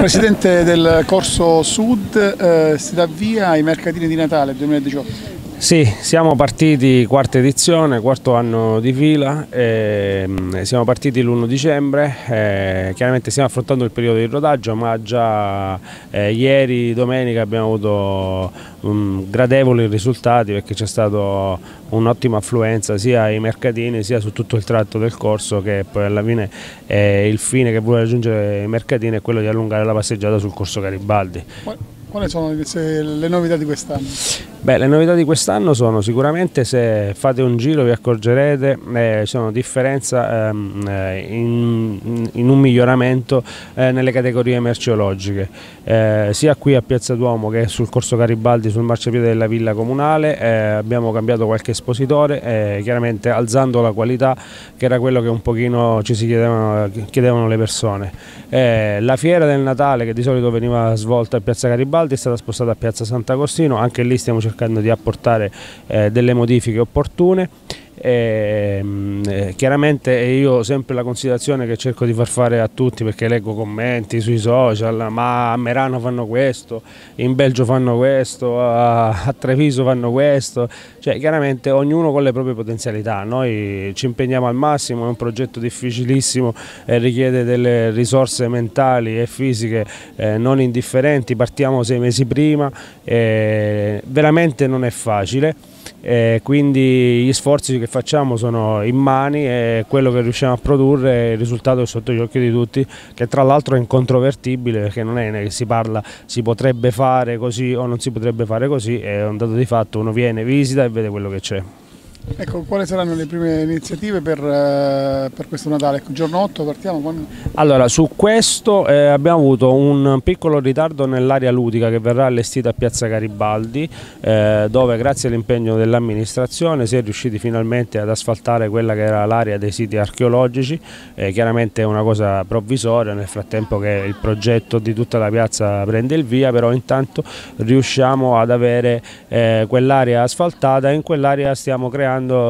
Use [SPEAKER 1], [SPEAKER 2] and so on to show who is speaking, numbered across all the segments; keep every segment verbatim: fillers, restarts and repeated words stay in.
[SPEAKER 1] Presidente del Corso Sud, eh, si dà via ai mercatini di Natale duemiladiciotto.
[SPEAKER 2] Sì, siamo partiti quarta edizione, quarto anno di fila, eh, siamo partiti l'primo dicembre, eh, chiaramente stiamo affrontando il periodo di rodaggio, ma già eh, ieri, domenica, abbiamo avuto um, gradevoli risultati perché c'è stata un'ottima affluenza sia ai mercatini sia su tutto il tratto del corso, che poi alla fine eh, il fine che vuole raggiungere i mercatini è quello di allungare la passeggiata sul corso Garibaldi.
[SPEAKER 1] Quali sono le novità di quest'anno?
[SPEAKER 2] Beh, le novità di quest'anno sono sicuramente, se fate un giro vi accorgerete, eh, sono differenza ehm, in, in un miglioramento eh, nelle categorie merceologiche, eh, sia qui a Piazza Duomo che sul corso Garibaldi, sul marciapiede della Villa Comunale. Eh, abbiamo cambiato qualche espositore, eh, chiaramente alzando la qualità, che era quello che un pochino ci si chiedevano, chiedevano le persone. Eh, la fiera del Natale, che di solito veniva svolta a Piazza Garibaldi, è stata spostata a Piazza Sant'Agostino. Anche lì stiamo cercando di apportare eh, delle modifiche opportune. E, eh, chiaramente io ho sempre la considerazione che cerco di far fare a tutti, perché leggo commenti sui social: ma a Merano fanno questo, in Belgio fanno questo, a, a Treviso fanno questo. Cioè, chiaramente ognuno con le proprie potenzialità. Noi ci impegniamo al massimo, è un progetto difficilissimo, eh, richiede delle risorse mentali e fisiche eh, non indifferenti. Partiamo sei mesi prima, eh, veramente non è facile. Eh, quindi gli sforzi che facciamo sono immani e quello che riusciamo a produrre, il risultato è sotto gli occhi di tutti, che tra l'altro è incontrovertibile, perché non è che si parla si potrebbe fare così o non si potrebbe fare così, è un dato di fatto. Uno viene, visita e vede quello che c'è.
[SPEAKER 1] Ecco, quali saranno le prime iniziative per, eh, per questo Natale? Ecco, giorno otto partiamo? Quando...
[SPEAKER 2] Allora, su questo eh, abbiamo avuto un piccolo ritardo nell'area ludica che verrà allestita a Piazza Garibaldi, eh, dove grazie all'impegno dell'amministrazione si è riusciti finalmente ad asfaltare quella che era l'area dei siti archeologici. Eh, chiaramente è una cosa provvisoria, nel frattempo che il progetto di tutta la piazza prende il via, però intanto riusciamo ad avere eh, quell'area asfaltata, e in quell'area stiamo creando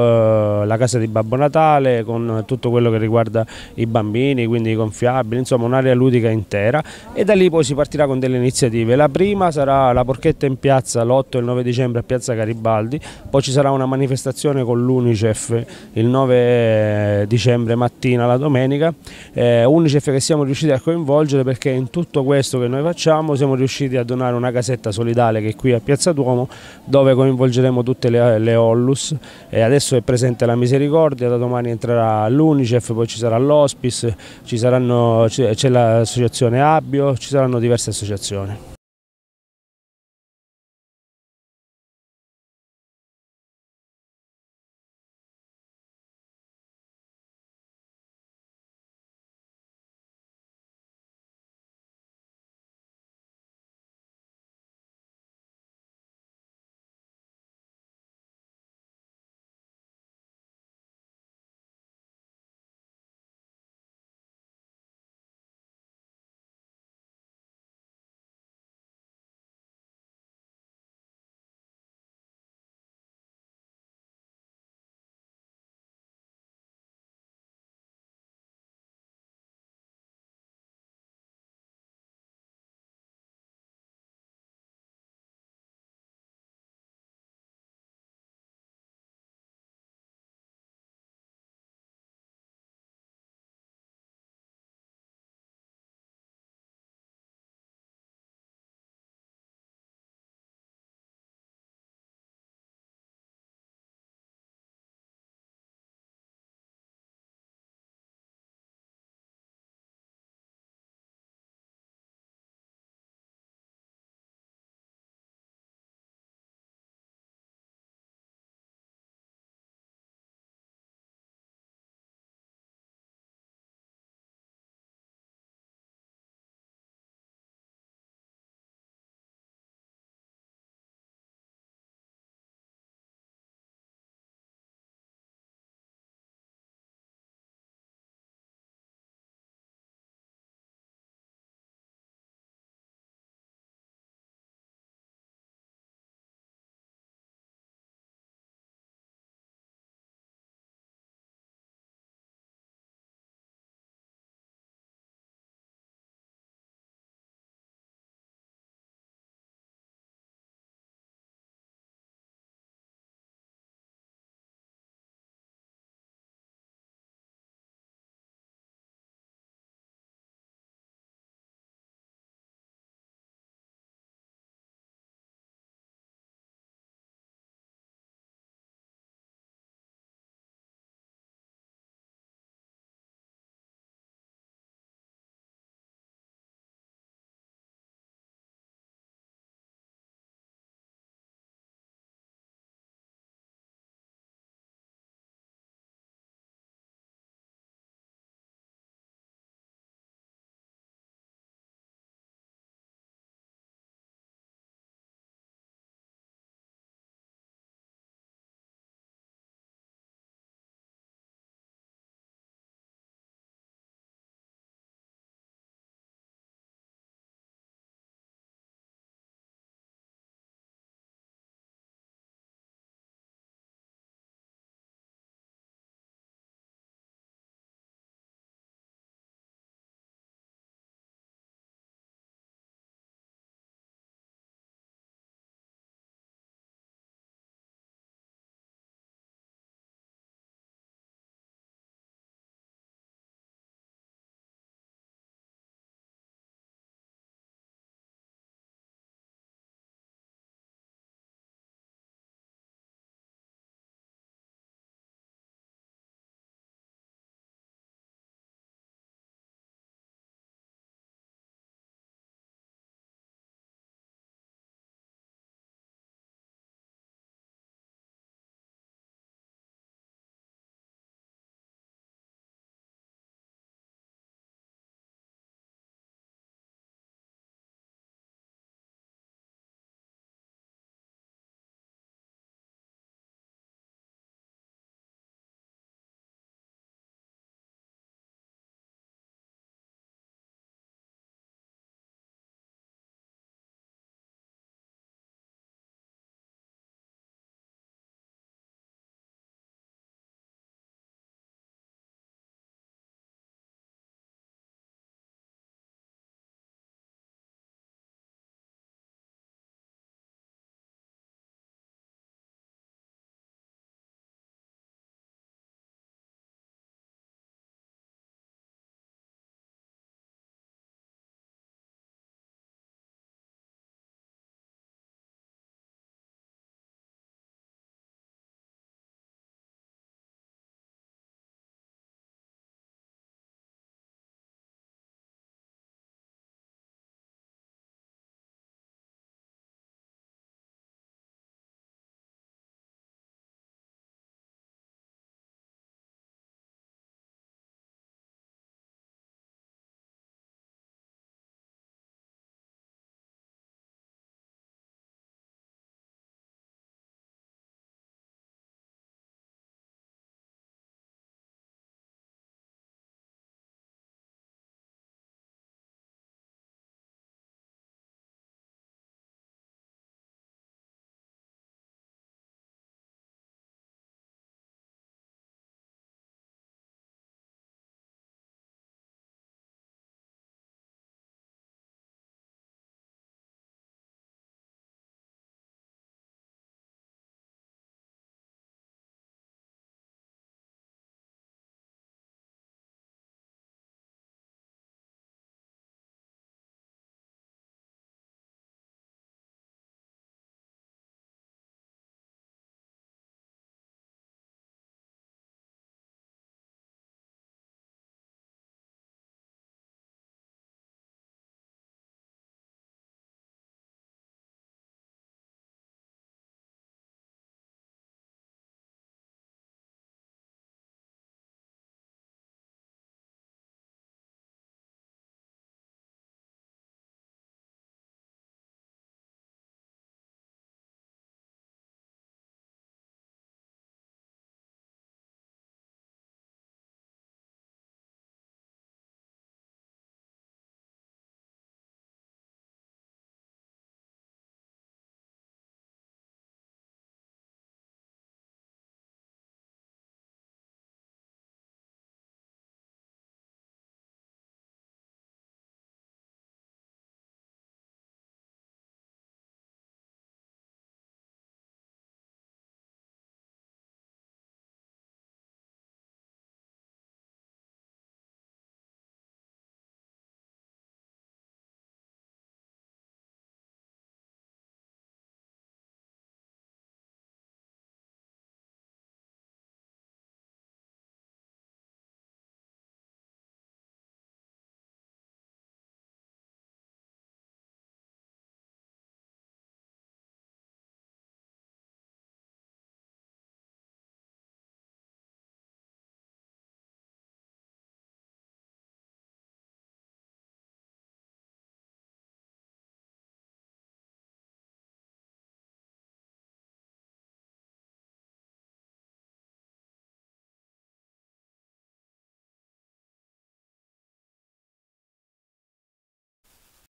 [SPEAKER 2] la casa di Babbo Natale con tutto quello che riguarda i bambini, quindi i gonfiabili, insomma un'area ludica intera, e da lì poi si partirà con delle iniziative. La prima sarà la porchetta in piazza l'otto e il nove dicembre a Piazza Garibaldi, poi ci sarà una manifestazione con l'Unicef il nove dicembre mattina, la domenica, eh, Unicef che siamo riusciti a coinvolgere, perché in tutto questo che noi facciamo siamo riusciti a donare una casetta solidale che è qui a Piazza Duomo, dove coinvolgeremo tutte le, le Ollus. E adesso è presente la Misericordia, da domani entrerà l'Unicef, poi ci sarà l'Hospice, c'è l'associazione Abbio, ci saranno diverse associazioni.